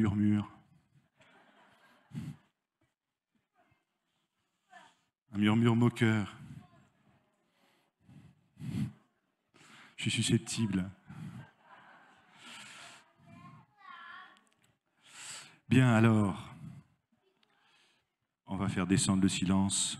murmure. Un murmure moqueur. Je suis susceptible. Bien alors, on va faire descendre le silence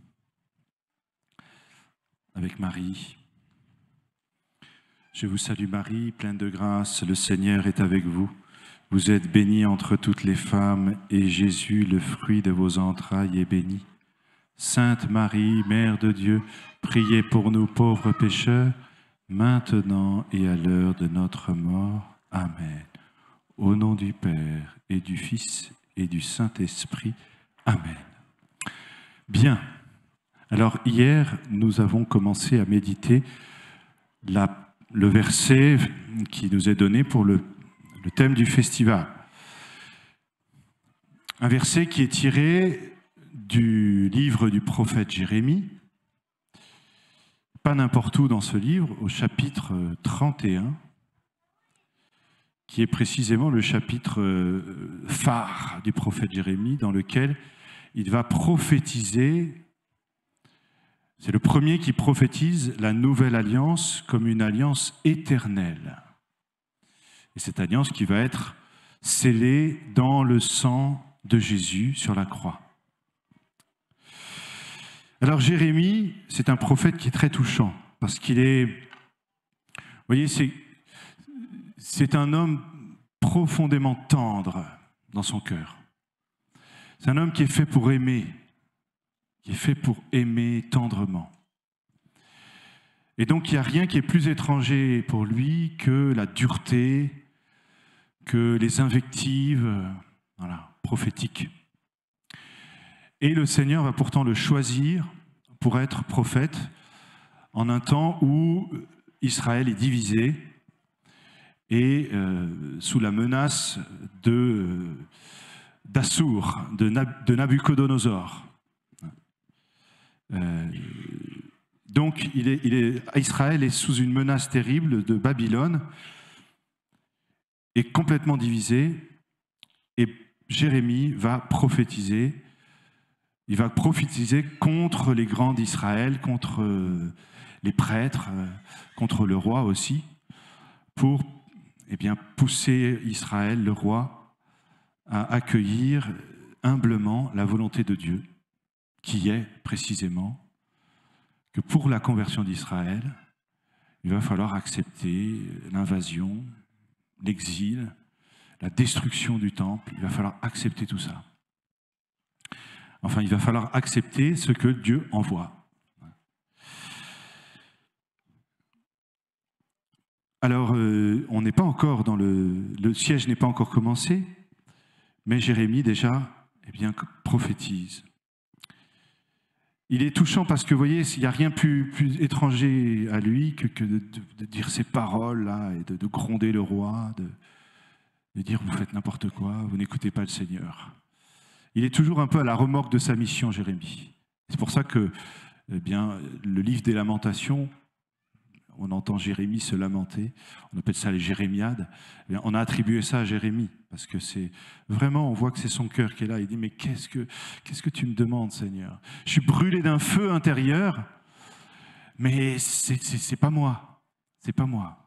avec Marie. Je vous salue Marie, pleine de grâce, le Seigneur est avec vous. Vous êtes bénie entre toutes les femmes, et Jésus, le fruit de vos entrailles, est béni. Sainte Marie, Mère de Dieu, priez pour nous pauvres pécheurs, maintenant et à l'heure de notre mort. Amen. Au nom du Père et du Fils et du Saint-Esprit. Amen. Bien. Alors hier, nous avons commencé à méditer le verset qui nous est donné pour le thème du festival. Un verset qui est tiré du livre du prophète Jérémie, pas n'importe où dans ce livre, au chapitre 31, qui est précisément le chapitre phare du prophète Jérémie, dans lequel il va prophétiser. C'est le premier qui prophétise la nouvelle alliance comme une alliance éternelle. Et cette alliance qui va être scellée dans le sang de Jésus sur la croix. Alors Jérémie, c'est un prophète qui est très touchant, parce qu'il est, vous voyez, c'est un homme profondément tendre dans son cœur. C'est un homme qui est fait pour aimer, tendrement. Et donc il n'y a rien qui est plus étranger pour lui que la dureté, que les invectives, prophétiques. Et le Seigneur va pourtant le choisir pour être prophète en un temps où Israël est divisé et sous la menace d'Assur, de Nabuchodonosor. Donc Israël est sous une menace terrible de Babylone, est complètement divisé, et Jérémie va prophétiser. Il va prophétiser contre les grands d'Israël, contre les prêtres, contre le roi aussi, pour pousser Israël, le roi, à accueillir humblement la volonté de Dieu, qui est précisément que pour la conversion d'Israël, il va falloir accepter l'invasion, l'exil, la destruction du temple. Il va falloir accepter tout ça. Enfin, il va falloir accepter ce que Dieu envoie. Alors, on n'est pas encore dans le siège n'est pas encore commencé, mais Jérémie déjà, prophétise. Il est touchant parce que, vous voyez, il n'y a rien plus étranger à lui que de dire ces paroles-là et de gronder le roi, de dire « vous faites n'importe quoi, vous n'écoutez pas le Seigneur ». Il est toujours un peu à la remorque de sa mission, Jérémie. C'est pour ça que le livre des Lamentations, on entend Jérémie se lamenter, on appelle ça les jérémiades. On a attribué ça à Jérémie, parce que c'est vraiment, on voit que c'est son cœur qui est là. Il dit, mais qu'est-ce que tu me demandes, Seigneur? Je suis brûlé d'un feu intérieur, mais c'est pas moi, c'est pas moi.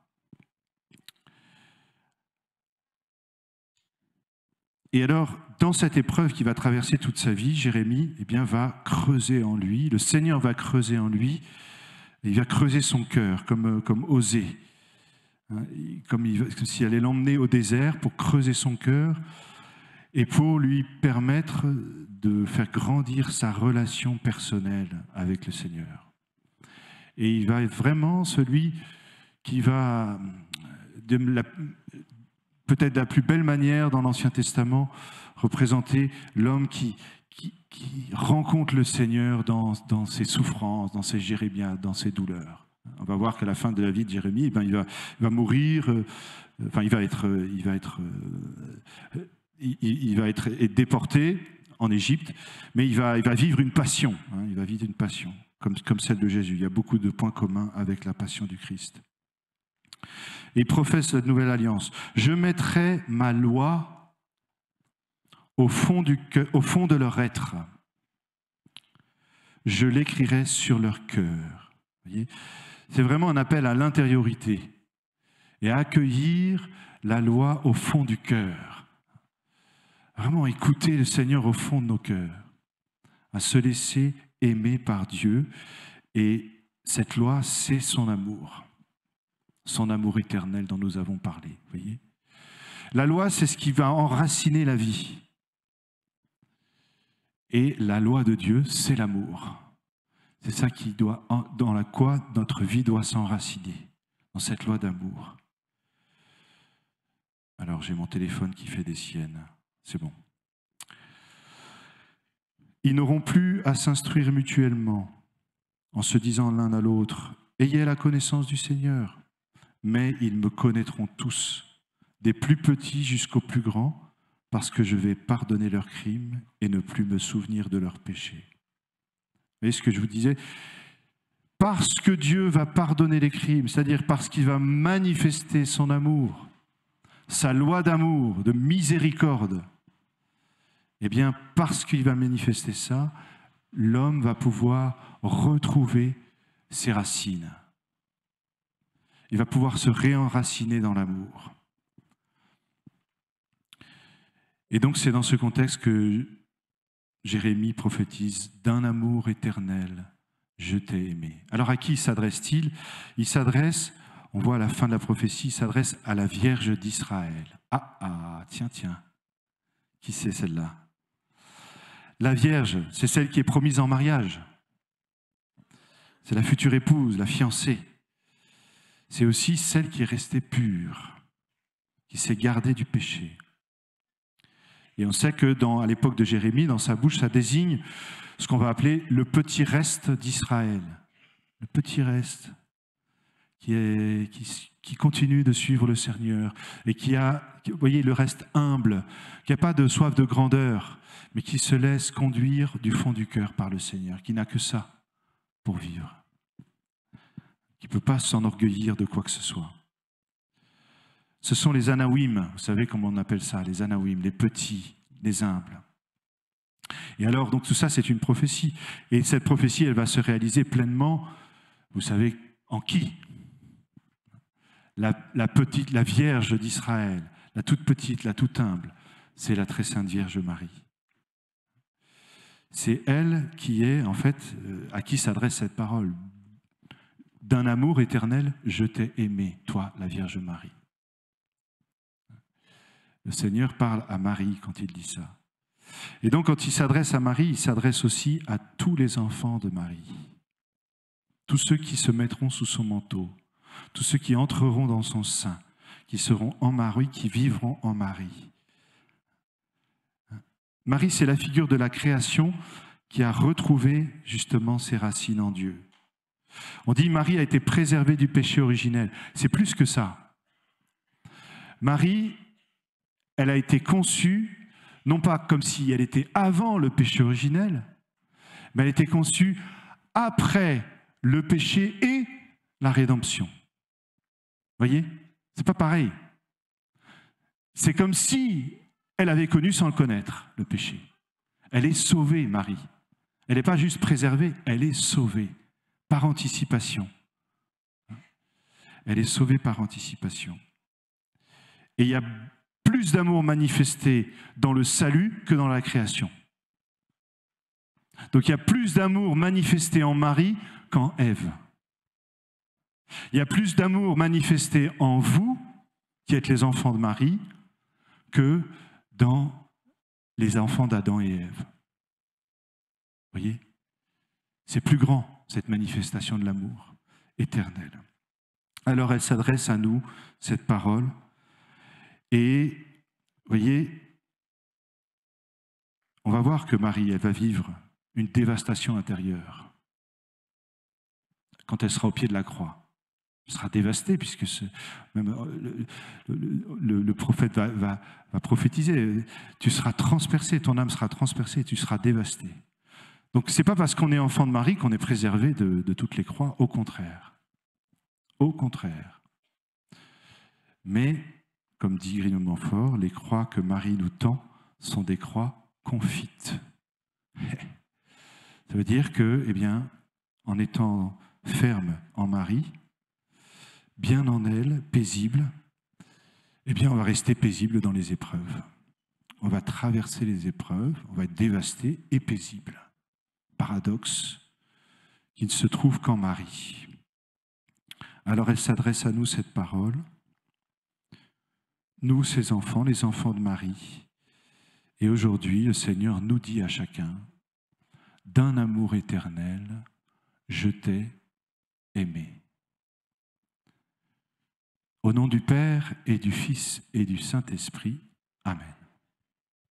Et alors, dans cette épreuve qui va traverser toute sa vie, Jérémie va creuser en lui, le Seigneur va creuser en lui, il va creuser son cœur, comme Osée, comme si elle allait l'emmener au désert pour creuser son cœur et pour lui permettre de faire grandir sa relation personnelle avec le Seigneur. Et il va être vraiment celui qui va, peut-être de la plus belle manière dans l'Ancien Testament, représenter l'homme qui rencontre le Seigneur dans ses souffrances, dans ses jérémiades, dans ses douleurs. On va voir qu'à la fin de la vie de Jérémie, il va mourir, il va être déporté en Égypte, mais il va vivre une passion, il va vivre une passion, comme celle de Jésus. Il y a beaucoup de points communs avec la passion du Christ. Et il professe la nouvelle alliance. Je mettrai ma loi au fond de leur être. Je l'écrirai sur leur cœur. Vous voyez, c'est vraiment un appel à l'intériorité et à accueillir la loi au fond du cœur. Vraiment écouter le Seigneur au fond de nos cœurs, à se laisser aimer par Dieu. Et cette loi, c'est son amour éternel dont nous avons parlé. Vous voyez, la loi, c'est ce qui va enraciner la vie. Et la loi de Dieu, c'est l'amour. C'est ça dans la quoi notre vie doit s'enraciner, dans cette loi d'amour. Alors, j'ai mon téléphone qui fait des siennes. C'est bon. Ils n'auront plus à s'instruire mutuellement en se disant l'un à l'autre, « Ayez la connaissance du Seigneur ». Mais ils me connaîtront tous, des plus petits jusqu'aux plus grands, parce que je vais pardonner leurs crimes et ne plus me souvenir de leurs péchés. Vous voyez ce que je vous disais? Parce que Dieu va pardonner les crimes, c'est-à-dire parce qu'il va manifester son amour, sa loi d'amour, de miséricorde, eh bien, parce qu'il va manifester ça, l'homme va pouvoir retrouver ses racines. Il va pouvoir se réenraciner dans l'amour. Et donc, c'est dans ce contexte que Jérémie prophétise « D'un amour éternel, je t'ai aimé ». Alors, à qui s'adresse-t-il? Il s'adresse, on voit à la fin de la prophétie, il s'adresse à la Vierge d'Israël. Tiens, qui c'est celle-là? La Vierge, c'est celle qui est promise en mariage. C'est la future épouse, la fiancée. C'est aussi celle qui est restée pure, qui s'est gardée du péché. Et on sait que à l'époque de Jérémie, dans sa bouche, ça désigne ce qu'on va appeler le petit reste d'Israël. Le petit reste qui continue de suivre le Seigneur et qui a, vous voyez, le reste humble, qui n'a pas de soif de grandeur, mais qui se laisse conduire du fond du cœur par le Seigneur, qui n'a que ça pour vivre, qui ne peut pas s'enorgueillir de quoi que ce soit. Ce sont les Anawim, vous savez comment on appelle ça, les Anawim, les petits, les humbles. Et alors, donc tout ça, c'est une prophétie. Et cette prophétie, elle va se réaliser pleinement, vous savez, en qui? La petite, la Vierge d'Israël, la toute petite, la toute humble, c'est la très sainte Vierge Marie. C'est elle qui est, en fait, à qui s'adresse cette parole. D'un amour éternel, je t'ai aimé, toi, la Vierge Marie. Le Seigneur parle à Marie quand il dit ça. Et donc, quand il s'adresse à Marie, il s'adresse aussi à tous les enfants de Marie. Tous ceux qui se mettront sous son manteau, tous ceux qui entreront dans son sein, qui seront en Marie, qui vivront en Marie. Marie, c'est la figure de la création qui a retrouvé justement ses racines en Dieu. On dit Marie a été préservée du péché originel. C'est plus que ça. Marie, elle a été conçue, non pas comme si elle était avant le péché originel, mais elle a été conçue après le péché et la rédemption. Vous voyez? C'est pas pareil. C'est comme si elle avait connu sans le connaître, le péché. Elle est sauvée, Marie. Elle n'est pas juste préservée, elle est sauvée par anticipation. Elle est sauvée par anticipation. Et il y a plus d'amour manifesté dans le salut que dans la création. Donc il y a plus d'amour manifesté en Marie qu'en Ève. Il y a plus d'amour manifesté en vous, qui êtes les enfants de Marie, que dans les enfants d'Adam et Ève. Vous voyez? C'est plus grand, cette manifestation de l'amour éternel. Alors elle s'adresse à nous, cette parole, et vous voyez, on va voir que Marie, elle va vivre une dévastation intérieure quand elle sera au pied de la croix. Elle sera dévastée, puisque même le prophète va prophétiser. Tu seras transpercé, ton âme sera transpercée, tu seras dévasté. Donc ce n'est pas parce qu'on est enfant de Marie qu'on est préservé de toutes les croix, au contraire. Au contraire. Mais, comme dit Grignon de Montfort, les croix que Marie nous tend sont des croix confites. Ça veut dire que, eh bien, en étant ferme en Marie, bien en elle, paisible, eh bien, on va rester paisible dans les épreuves. On va traverser les épreuves, on va être dévasté et paisible. Paradoxe qui ne se trouve qu'en Marie. Alors elle s'adresse à nous, cette parole. Nous, ses enfants, les enfants de Marie. Et aujourd'hui, le Seigneur nous dit à chacun, d'un amour éternel, je t'ai aimé. Au nom du Père et du Fils et du Saint-Esprit, Amen.